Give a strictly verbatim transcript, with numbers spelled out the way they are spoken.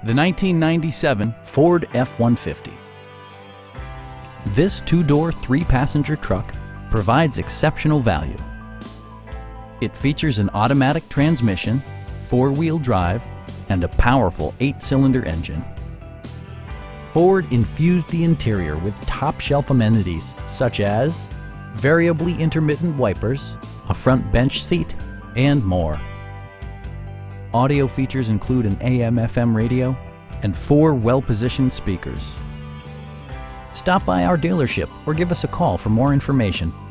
the nineteen ninety-seven Ford F one fifty. This two-door, three-passenger truck provides exceptional value. It features an automatic transmission, four-wheel drive, and a powerful eight-cylinder engine. Ford infused the interior with top-shelf amenities such as variably intermittent wipers, a front bench seat, and more. Audio features include an A M F M radio and four well-positioned speakers. Stop by our dealership or give us a call for more information.